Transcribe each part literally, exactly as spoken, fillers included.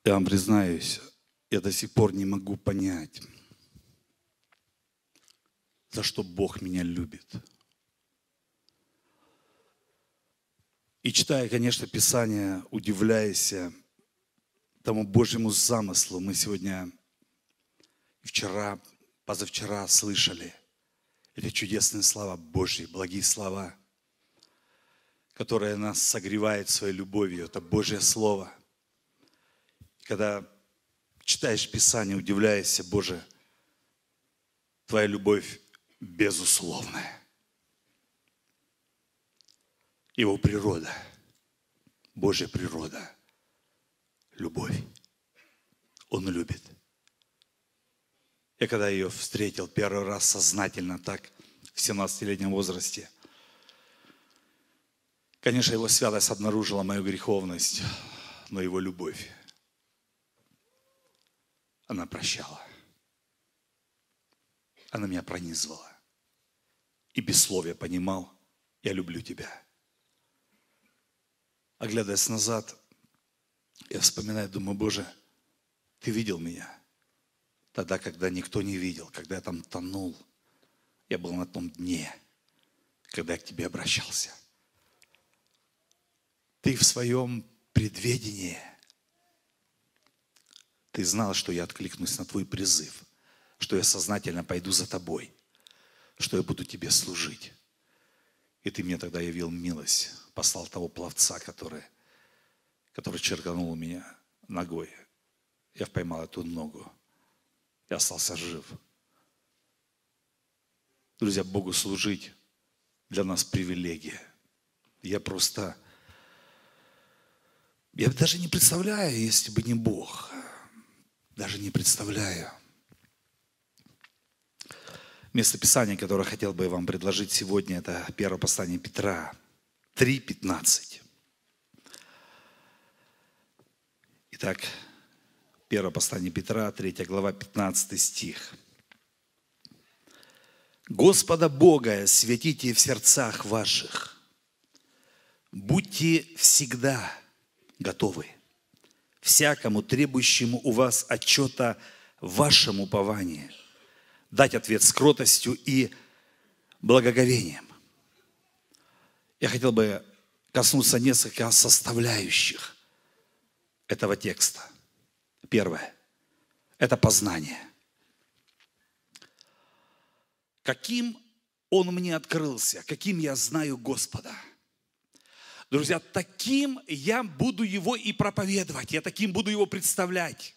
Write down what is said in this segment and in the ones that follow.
Я вам признаюсь, я до сих пор не могу понять, за что Бог меня любит. И читая, конечно, Писание, удивляясь тому Божьему замыслу, мы сегодня, вчера, позавчера слышали эти чудесные слова Божьи, благие слова, которые нас согревают своей любовью. Это Божье Слово. И когда читаешь Писание, удивляешься, Боже, Твоя любовь безусловная. Его природа, Божья природа, любовь. Он любит. Я когда ее встретил первый раз сознательно так, в семнадцатилетнем возрасте, конечно, его святость обнаружила мою греховность, но его любовь, она прощала. Она меня пронизывала. И без слов я понимал, я люблю тебя. Оглядываясь назад, я вспоминаю, думаю, Боже, Ты видел меня тогда, когда никто не видел, когда я там тонул. Я был на том дне, когда я к Тебе обращался. Ты в своем предведении, Ты знал, что я откликнусь на Твой призыв, что я сознательно пойду за Тобой, что я буду Тебе служить. И Ты мне тогда явил милость, послал того пловца, который, который черканул меня ногой. Я поймал эту ногу. Я остался жив. Друзья, Богу служить для нас привилегия. Я просто... Я даже не представляю, если бы не Бог. Даже не представляю. Место Писания, которое хотел бы вам предложить сегодня, это первое послание Петра, три пятнадцать. Итак, первое послание Петра, третья глава, пятнадцатый стих. «Господа Бога святите в сердцах ваших, будьте всегда готовы всякому требующему у вас отчета в вашем уповании, дать ответ с кротостью и благоговением». Я хотел бы коснуться несколько составляющих этого текста. Первое – это познание. Каким Он мне открылся, каким я знаю Господа. Друзья, таким я буду Его и проповедовать, я таким буду Его представлять.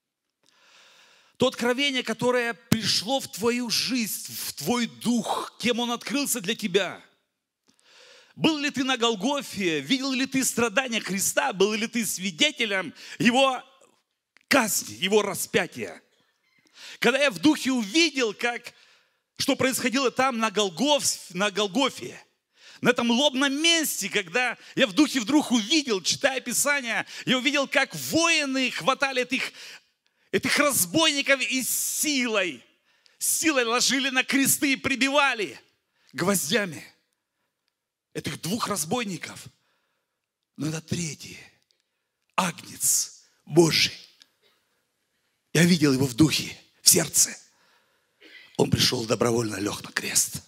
То откровение, которое пришло в твою жизнь, в твой дух, кем Он открылся для тебя. Был ли ты на Голгофе, видел ли ты страдания Христа, был ли ты свидетелем Его казни, Его распятия. Когда я в духе увидел, как, что происходило там на, Голгоф, на Голгофе, на этом лобном месте, когда я в духе вдруг увидел, читая Писание, я увидел, как воины хватали этих, этих разбойников и силой, силой ложили на кресты и прибивали гвоздями этих двух разбойников. Но это третий, Агнец Божий. Я видел его в духе, в сердце. Он пришел добровольно, лег на крест.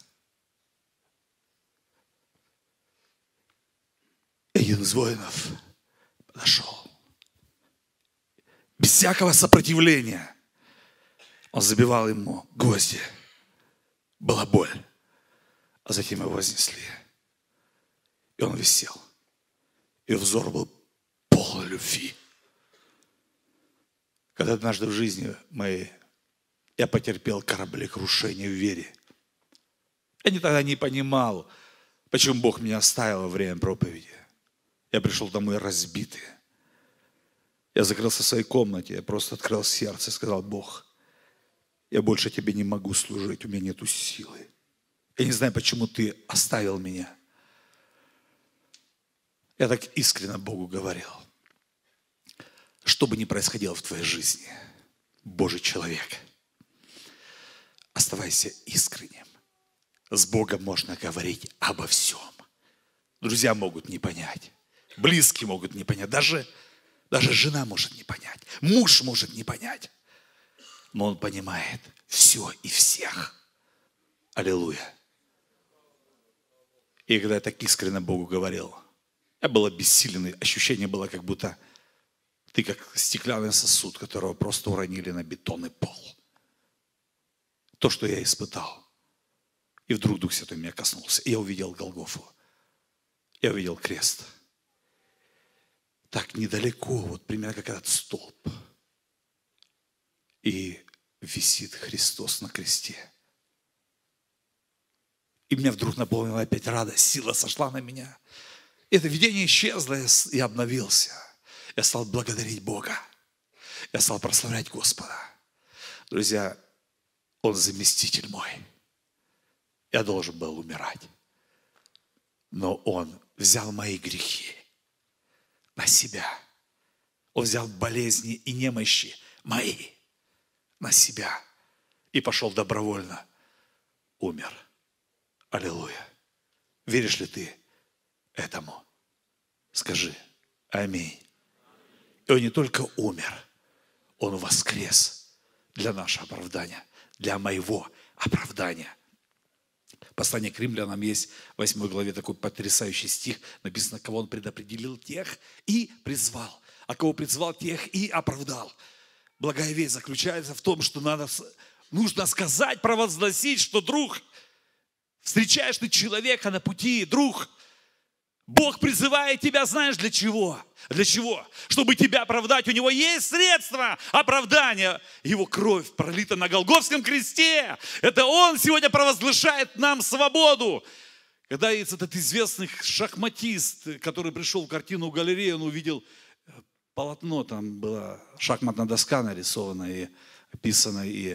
Один из воинов подошел. Без всякого сопротивления он забивал ему гвозди. Была боль. А затем его вознесли. И он висел. И взор был полон любви. Когда однажды в жизни моей я потерпел кораблекрушение в вере. Я тогда не понимал, почему Бог меня оставил во время проповеди. Я пришел домой разбитый. Я закрылся в своей комнате, я просто открыл сердце и сказал: Бог, я больше Тебе не могу служить, у меня нету силы. Я не знаю, почему Ты оставил меня. Я так искренне Богу говорил. Что бы ни происходило в твоей жизни, Божий человек, оставайся искренним. С Богом можно говорить обо всем. Друзья могут не понять, близкие могут не понять, даже Даже жена может не понять, муж может не понять. Но он понимает все и всех. Аллилуйя. И когда я так искренне Богу говорил, я был обессиленный, ощущение было, как будто ты как стеклянный сосуд, которого просто уронили на бетонный пол. То, что я испытал. И вдруг Дух Святой меня коснулся. И я увидел Голгофу. Я увидел крест. Так недалеко, вот примерно как этот столб. И висит Христос на кресте. И меня вдруг наполнила опять радость, сила сошла на меня. Это видение исчезло, я обновился. Я стал благодарить Бога. Я стал прославлять Господа. Друзья, Он заместитель мой. Я должен был умирать. Но Он взял мои грехи на себя. Он взял болезни и немощи мои на себя. И пошел добровольно. Умер. Аллилуйя. Веришь ли ты этому? Скажи аминь. И Он не только умер, Он воскрес для нашего оправдания, для моего оправдания. Послание к Римлянам есть в восьмой главе такой потрясающий стих. Написано, кого Он предопределил, тех и призвал. А кого призвал, тех и оправдал. Благая весть заключается в том, что надо, нужно сказать, провозгласить, что, друг, встречаешь ты человека на пути, друг, Бог призывает тебя, знаешь, для чего? Для чего? Чтобы тебя оправдать. У Него есть средства оправдания. Его кровь пролита на Голгофском кресте. Это Он сегодня провозглашает нам свободу. Когда есть этот известный шахматист, который пришел в картинную галерею, он увидел полотно, там была шахматная доска нарисована и описана, и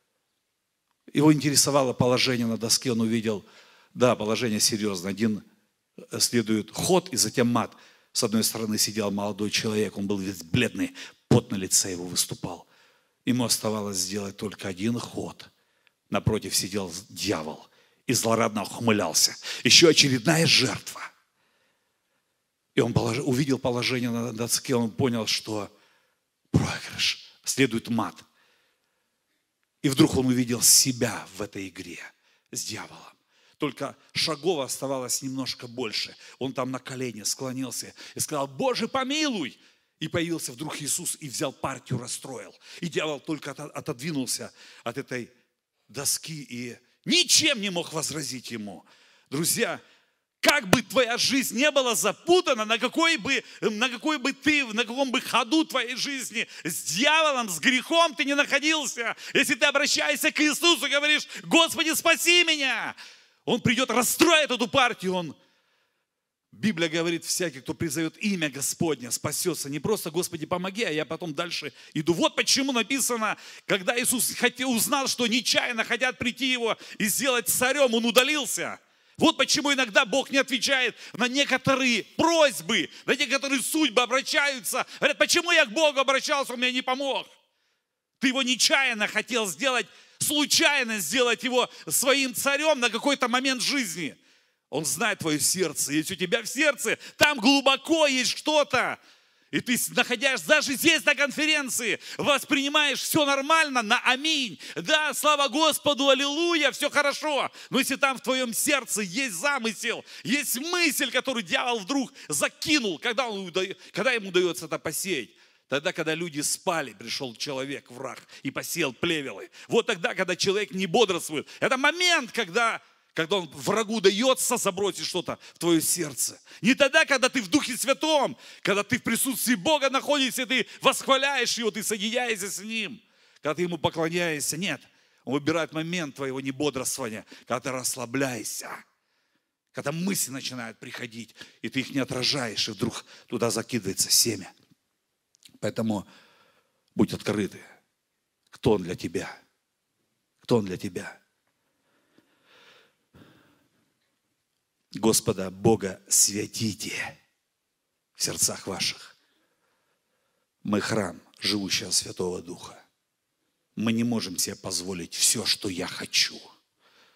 его интересовало положение на доске, он увидел, да, положение серьезное, один следует ход и затем мат. С одной стороны сидел молодой человек, он был весь бледный, пот на лице его выступал. Ему оставалось сделать только один ход. Напротив сидел дьявол и злорадно ухмылялся. Еще очередная жертва. И он полож... увидел положение на доске, он понял, что проигрыш, следует мат. И вдруг он увидел себя в этой игре с дьяволом. Только шагов оставалось немножко больше. Он там на колени склонился и сказал: Боже, помилуй! И появился вдруг Иисус и взял партию, расстроил. И дьявол только отодвинулся от этой доски и ничем не мог возразить ему. Друзья, как бы твоя жизнь не была запутана, на какой бы, на какой бы ты, на каком бы ходу твоей жизни с дьяволом, с грехом ты не находился, если ты обращаешься к Иисусу и говоришь: Господи, спаси меня! Он придет, расстроит эту партию. Он... Библия говорит, всякий, кто призовет имя Господне, спасется. Не просто Господи, помоги, а я потом дальше иду. Вот почему написано, когда Иисус хотел, узнал, что нечаянно хотят прийти Его и сделать царем, Он удалился. Вот почему иногда Бог не отвечает на некоторые просьбы, на некоторые судьбы обращаются. Говорят: почему я к Богу обращался, Он мне не помог? Ты Его нечаянно хотел сделать, случайно сделать Его своим царем на какой-то момент жизни. Он знает твое сердце. Если у тебя в сердце, там глубоко есть что-то, и ты, находясь даже здесь на конференции, воспринимаешь все нормально, на аминь. Да, слава Господу, аллилуйя, все хорошо. Но если там в твоем сердце есть замысел, есть мысль, которую дьявол вдруг закинул, когда, он, когда ему удается это посеять, тогда, когда люди спали, пришел человек, враг, и посеял плевелы. Вот тогда, когда человек не бодрствует. Это момент, когда, когда он врагу дается забросить что-то в твое сердце. Не тогда, когда ты в Духе Святом, когда ты в присутствии Бога находишься, ты восхваляешь Его, ты соединяешься с Ним, когда ты Ему поклоняешься. Нет, Он выбирает момент твоего небодрствования, когда ты расслабляешься, когда мысли начинают приходить, и ты их не отражаешь, и вдруг туда закидывается семя. Поэтому будь открыты. Кто Он для тебя? Кто Он для тебя? Господа Бога святите в сердцах ваших. Мы храм живущего Святого Духа. Мы не можем себе позволить все, что я хочу.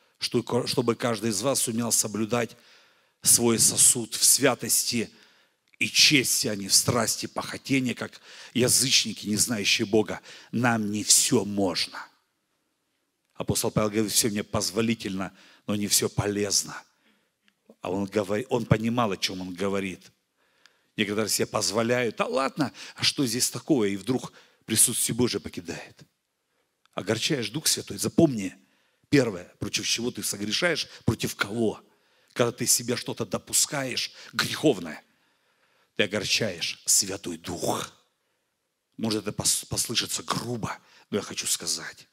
Чтобы каждый из вас сумел соблюдать свой сосуд в святости и честь они в страсти похотения, как язычники, не знающие Бога. Нам не все можно. Апостол Павел говорит, все мне позволительно, но не все полезно. А он, говорит, он понимал, о чем он говорит. Некоторые себе позволяют, да ладно, а что здесь такое? И вдруг присутствие Божие покидает. Огорчаешь Дух Святой. Запомни, первое, против чего ты согрешаешь, против кого? Когда ты себе что-то допускаешь греховное, ты огорчаешь Святой Дух. Может, это послышится грубо, но я хочу сказать.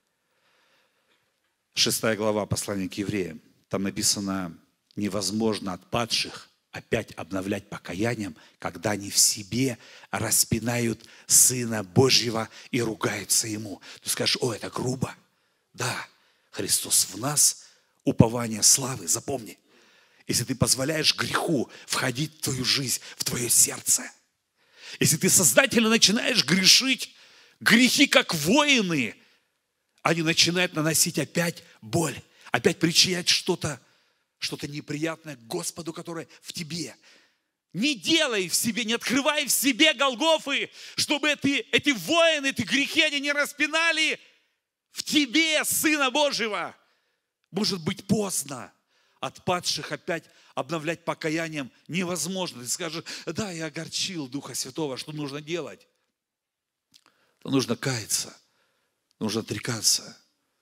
Шестая глава послания к евреям. Там написано, невозможно от падших опять обновлять покаянием, когда они в себе распинают Сына Божьего и ругаются Ему. Ты скажешь, о, это грубо. Да, Христос в нас, упование славы. Запомни, если ты позволяешь греху входить в твою жизнь, в твое сердце, если ты сознательно начинаешь грешить, грехи как воины, они начинают наносить опять боль, опять причинять что-то, что-то неприятное Господу, которое в тебе. Не делай в себе, не открывай в себе Голгофы, чтобы эти, эти воины, эти грехи, они не распинали в тебе, Сына Божьего. Может быть, поздно. От падших опять обновлять покаянием невозможно. Ты скажешь, да, я огорчил Духа Святого, что нужно делать? То нужно каяться, нужно отрекаться.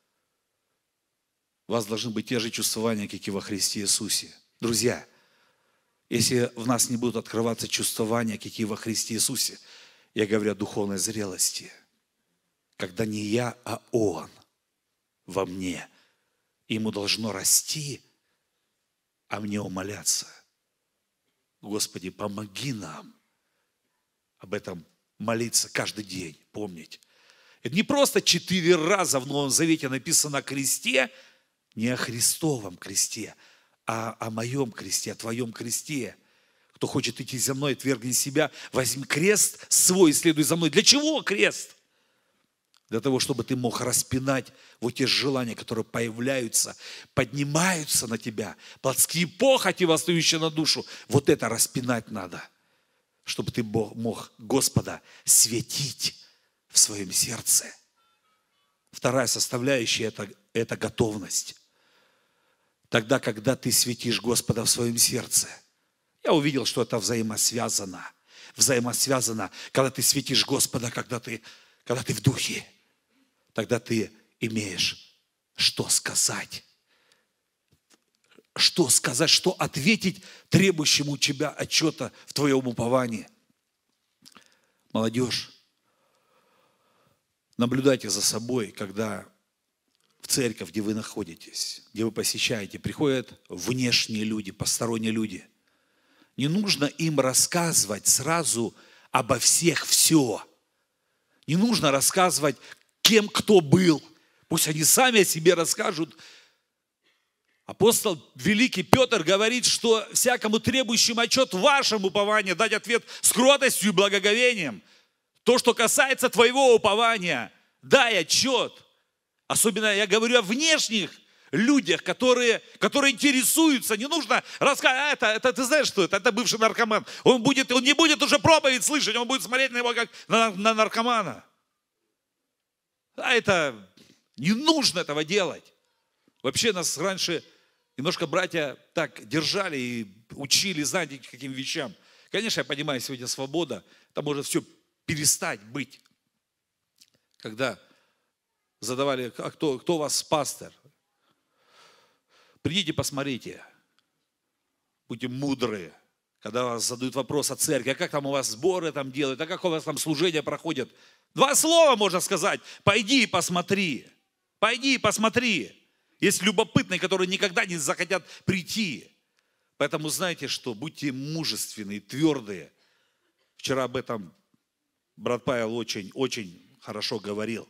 У вас должны быть те же чувствования, как и во Христе Иисусе. Друзья, если в нас не будут открываться чувствования, как и во Христе Иисусе, я говорю о духовной зрелости, когда не я, а Он во мне, Ему должно расти, а мне умоляться. Господи, помоги нам об этом молиться каждый день, помнить. Это не просто четыре раза в Новом Завете написано о кресте, не о Христовом кресте, а о моем кресте, о твоем кресте. Кто хочет идти за мной, отвергни себя, возьми крест свой и следуй за мной. Для чего крест? Для того, чтобы ты мог распинать вот те желания, которые появляются, поднимаются на тебя, плотские похоти, восстающие на душу. Вот это распинать надо, чтобы ты мог Господа светить в своем сердце. Вторая составляющая это, – это готовность. Тогда, когда ты светишь Господа в своем сердце, я увидел, что это взаимосвязано. Взаимосвязано, когда ты светишь Господа, когда ты, когда ты в духе, тогда ты имеешь что сказать. Что сказать, что ответить требующему у тебя отчета в твоем уповании. Молодежь, наблюдайте за собой, когда в церковь, где вы находитесь, где вы посещаете, приходят внешние люди, посторонние люди. Не нужно им рассказывать сразу обо всех все. Не нужно рассказывать, кем кто был. Пусть они сами о себе расскажут. Апостол великий Петр говорит, что всякому требующему отчет в вашем уповании дать ответ с кротостью и благоговением. То, что касается твоего упования, дай отчет. Особенно я говорю о внешних людях, которые, которые интересуются. Не нужно рассказывать, а, это, это ты знаешь, что это? Это бывший наркоман. Он, будет, он не будет уже проповедь слышать, он будет смотреть на него как на, на наркомана. А это не нужно этого делать. Вообще нас раньше немножко братья так держали и учили, знаете, каким вещам. Конечно, я понимаю, сегодня свобода, там может все перестать быть. Когда задавали, а кто, кто у вас пастор? Придите, посмотрите. Будьте мудрые. Когда вас задают вопрос о церкви, а как там у вас сборы там делают, а как у вас там служения проходят? Два слова можно сказать. Пойди и посмотри. Пойди и посмотри. Есть любопытные, которые никогда не захотят прийти. Поэтому знаете что? Будьте мужественные, твердые. Вчера об этом брат Павел очень, очень хорошо говорил.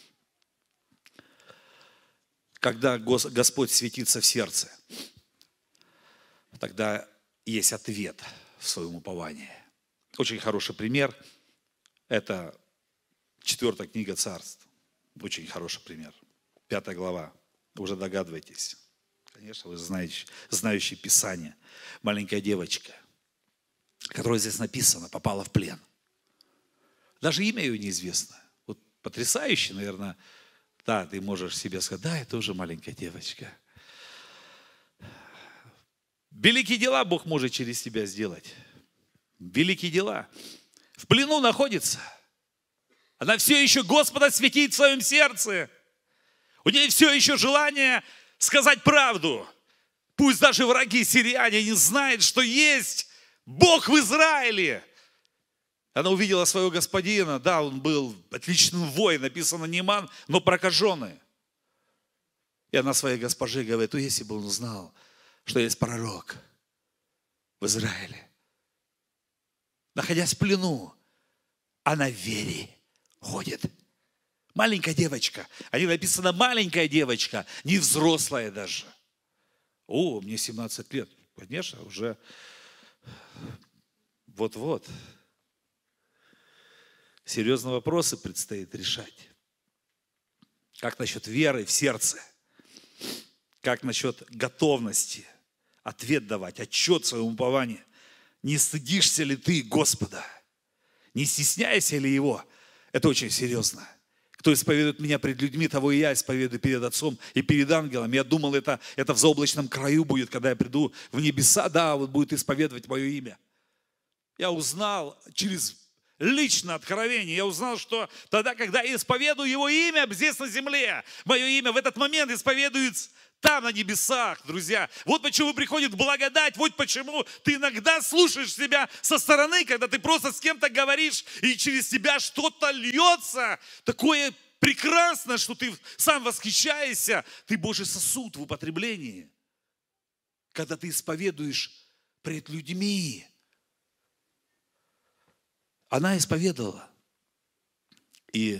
Когда Господь светится в сердце, тогда есть ответ в своем уповании. Очень хороший пример – это четвертая книга Царств. Очень хороший пример. Пятая глава. Вы уже догадываетесь. Конечно, вы знаете, знающие Писание. Маленькая девочка. которая здесь написана, попала в плен. Даже имя ее неизвестно. Вот потрясающе, наверное. Да, ты можешь себе сказать, да, это уже маленькая девочка. Великие дела Бог может через тебя сделать. Великие дела. В плену находится. Она все еще Господа светит в своем сердце. У нее все еще желание сказать правду. Пусть даже враги сирияне не знают, что есть Бог в Израиле. Она увидела своего господина. Да, он был отличным воин, написано Нейман, но прокаженный. И она своей госпоже говорит, ну если бы он узнал, что есть пророк в Израиле, находясь в плену, она в вере ходит. Маленькая девочка. А не написано маленькая девочка, не взрослая даже. О, мне семнадцать лет. Конечно, уже вот-вот. Серьезные вопросы предстоит решать. Как насчет веры в сердце? Как насчет готовности ответ давать, отчет своему упованию? Не стыдишься ли ты Господа? Не стесняйся ли Его? Это очень серьезно. Кто исповедует меня пред людьми, того и я исповедую перед Отцом и перед ангелом. Я думал, это, это в заоблачном краю будет, когда я приду в небеса. Да, вот будет исповедовать мое имя. Я узнал через личное откровение, я узнал, что тогда, когда я исповедую Его имя здесь на земле, мое имя в этот момент исповедуется там, на небесах, друзья. Вот почему приходит благодать, вот почему ты иногда слушаешь себя со стороны, когда ты просто с кем-то говоришь, и через тебя что-то льется, такое прекрасное, что ты сам восхищаешься. Ты Божий сосуд в употреблении. Когда ты исповедуешь пред людьми. Она исповедовала. И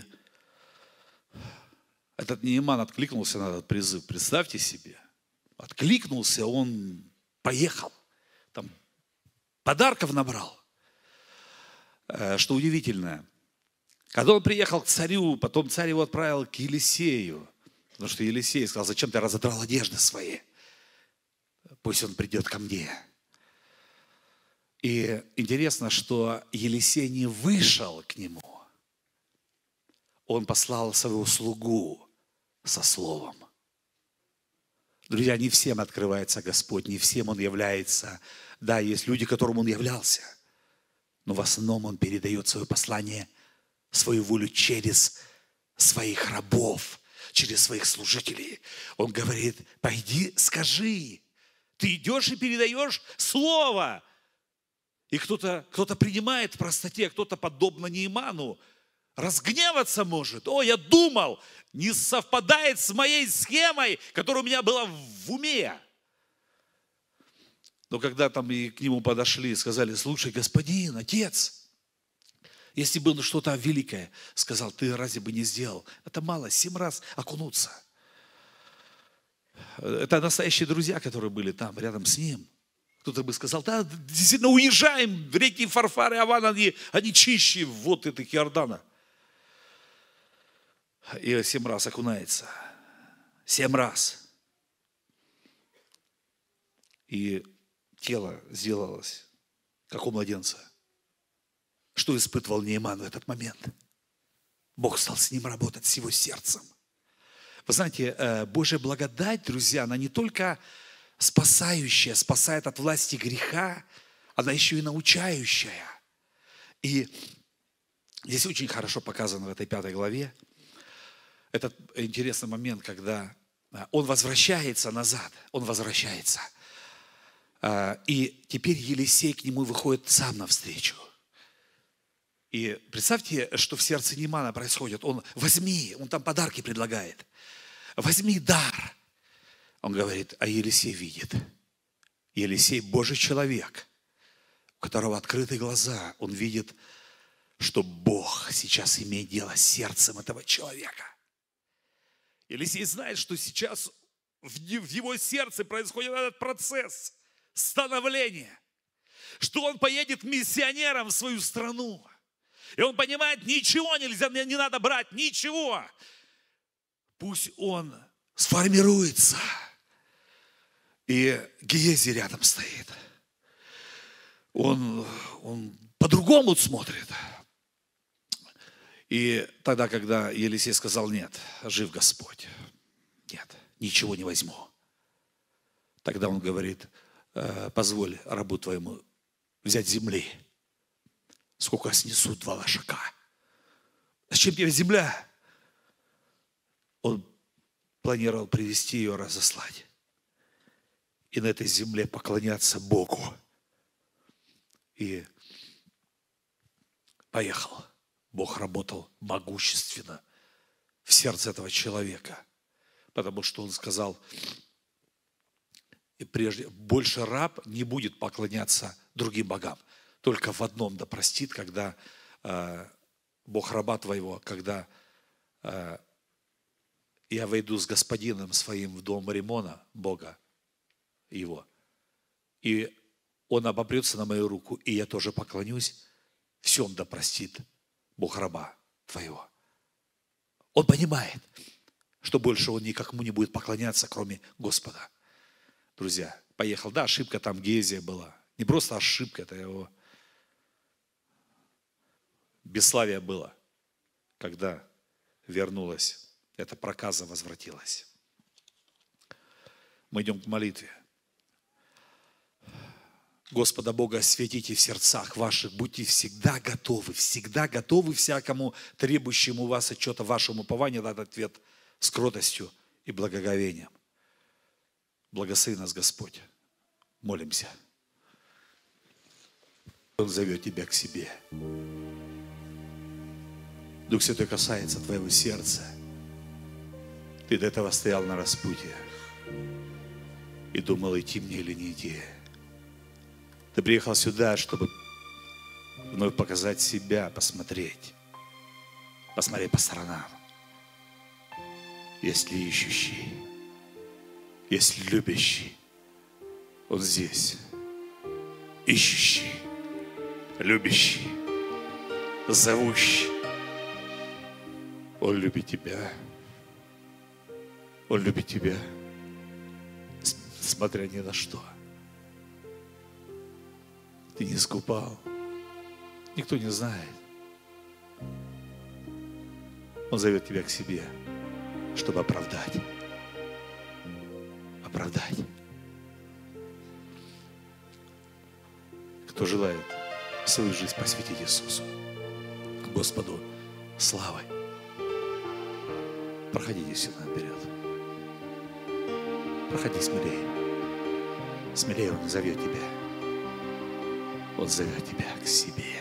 этот Нейман откликнулся на этот призыв. Представьте себе. Откликнулся, он поехал. Там подарков набрал. Что удивительно. Когда он приехал к царю, потом царь его отправил к Елисею. Потому что Елисей сказал, зачем ты разодрал одежды свои? Пусть он придет ко мне. И интересно, что Елисей не вышел к нему. Он послал своего слугу со словом. Друзья, не всем открывается Господь, не всем Он является. Да, есть люди, которым Он являлся. Но в основном Он передает свое послание, свою волю через своих рабов, через своих служителей. Он говорит, пойди, скажи. Ты идешь и передаешь слово. И кто-то, кто-то принимает в простоте, кто-то подобно Нейману разгневаться может. О, я думал, не совпадает с моей схемой, которая у меня была в уме. Но когда там и к нему подошли и сказали, слушай, господин, отец, если было что-то великое, сказал, ты разве бы не сделал? Это мало, семь раз окунуться. Это настоящие друзья, которые были там, рядом с ним. Кто-то бы сказал, да, действительно, уезжаем, реки Фарфар и Аван, они, они чище вот этих Иордана. И семь раз окунается. Семь раз. И тело сделалось, как у младенца. Что испытывал Нейман в этот момент? Бог стал с ним работать, с его сердцем. Вы знаете, Божья благодать, друзья, она не только спасающая, спасает от власти греха, она еще и научающая. И здесь очень хорошо показано в этой пятой главе этот интересный момент, когда он возвращается назад, он возвращается. И теперь Елисей к нему выходит сам навстречу. И представьте, что в сердце Неймана происходит. Он возьми, он там подарки предлагает. Возьми дар. Он говорит, а Елисей видит. Елисей Божий человек, у которого открыты глаза. Он видит, что Бог сейчас имеет дело с сердцем этого человека. Елисей знает, что сейчас в его сердце происходит этот процесс становления. Что он поедет миссионером в свою страну. И он понимает, ничего нельзя, не надо брать, ничего. Пусть он сформируется. И Гиези рядом стоит. он, он по-другому смотрит. И тогда, когда Елисей сказал: нет, жив Господь, нет, ничего не возьму. Тогда он говорит: позволь рабу твоему взять земли. Сколько снесу два лошака? Зачем тебе земля? Он планировал привести ее, разослать. И на этой земле поклоняться Богу. И поехал. Бог работал могущественно в сердце этого человека. Потому что он сказал: и прежде, больше раб не будет поклоняться другим богам. Только в одном да простит, когда э, Бог раба твоего, когда э, я войду с господином своим в дом Римона, Бога его, и он обопрется на мою руку, и я тоже поклонюсь, всем да простит Бог раба твоего. Он понимает, что больше он никому не будет поклоняться, кроме Господа. Друзья, поехал. Да, ошибка там Гезия была. Не просто ошибка, это его бесславие было, когда вернулась, эта проказа возвратилась. Мы идем к молитве. Господа Бога осветите в сердцах ваших, будьте всегда готовы, всегда готовы всякому требующему у вас отчета, вашему упованию дать ответ с кротостью и благоговением. Благослови нас, Господь. Молимся. Он зовет тебя к себе. Дух Святой касается твоего сердца. Ты до этого стоял на распутье и думал, идти мне или не идти. Ты приехал сюда, чтобы вновь показать себя, посмотреть. Посмотреть по сторонам. Есть ли ищущий, есть ли любящий, он здесь. Ищущий, любящий, зовущий. Он любит тебя. Он любит тебя, смотря ни на что. Ты не скупал. Никто не знает. Он зовет тебя к себе, чтобы оправдать. Оправдать. Кто желает свою жизнь посвятить Иисусу, Господу славы, проходите сюда вперед. Проходи смелее. Смелее Он зовет тебя. Он зовет тебя к себе.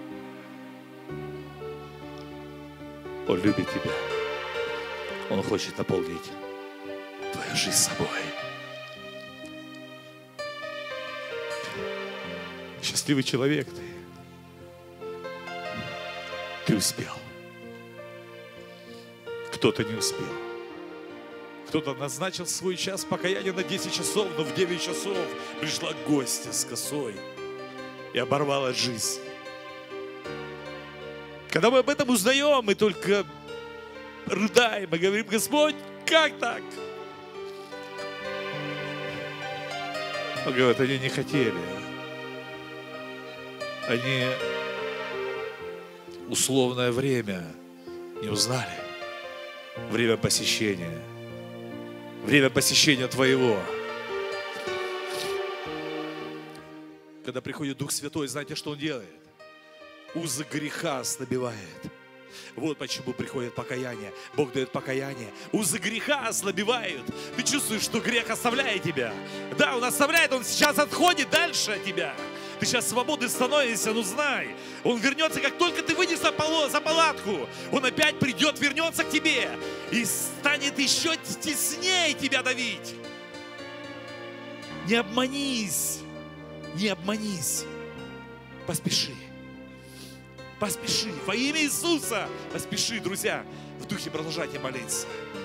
Он любит тебя. Он хочет наполнить твою жизнь собой. Счастливый человек ты. Ты успел. Кто-то не успел. Кто-то назначил свой час покаяния на десять часов, но в девять часов пришла гостья с косой и оборвала жизнь. Когда мы об этом узнаем, мы только рыдаем и говорим: Господь, как так? Он говорит: они не хотели. Они условное время не узнали. Время посещения. Время посещения твоего. Когда приходит Дух Святой, знаете, что Он делает? Узы греха ослабевает. Вот почему приходит покаяние. Бог дает покаяние. Узы греха ослабевают. Ты чувствуешь, что грех оставляет тебя. Да, он оставляет, он сейчас отходит дальше от тебя. Ты сейчас свободный становишься, ну знай. Он вернется, как только ты выйдешь за палатку. Он опять придет, вернется к тебе. И станет еще теснее тебя давить. Не обманись. Не обманись. Поспеши. Поспеши. Во имя Иисуса. Поспеши, друзья. В духе продолжайте молиться.